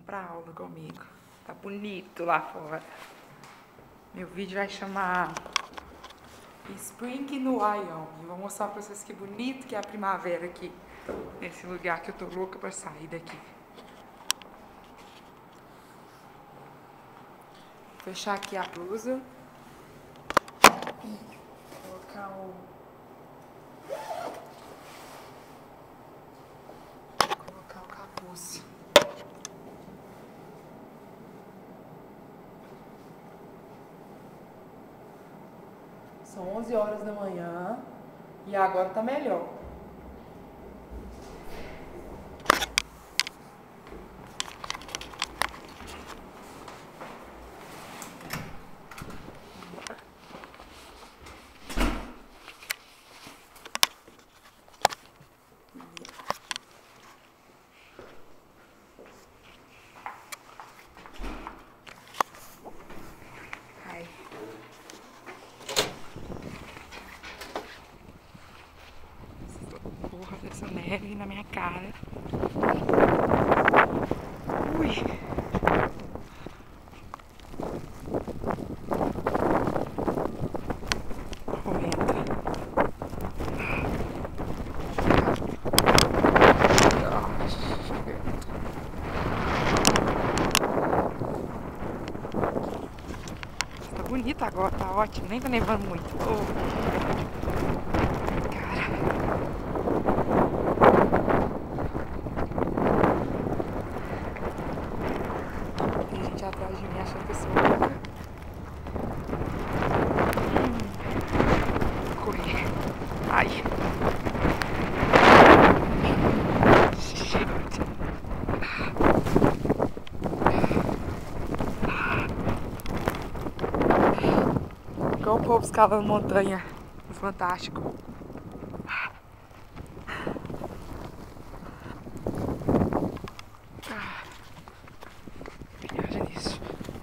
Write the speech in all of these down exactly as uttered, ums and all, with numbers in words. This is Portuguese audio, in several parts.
pra aula comigo. Tá bonito lá fora. Meu vídeo vai chamar Spring no Wyoming. Vou mostrar pra vocês que bonito que é a primavera aqui. Nesse lugar que eu tô louca pra sair daqui. Vou fechar aqui a blusa. Colocar o... Colocar o capuz. São onze horas da manhã e agora tá melhor. Ai. Porra dessa neve na minha cara. Ui. Correndo. Tá bonito agora, tá ótimo. Nem tá nevando muito. Oh. Tem gente atrás de mim achando que eu sou louca. Hum. Correr. Ai. Gente. Igual o povo escalando montanha. Fantástico. Viagem nisso.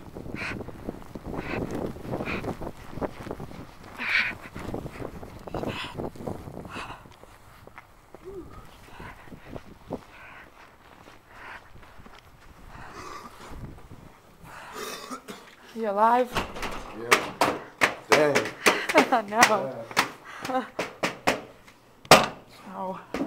You alive? Yeah. Dang. No. Yeah. Oh.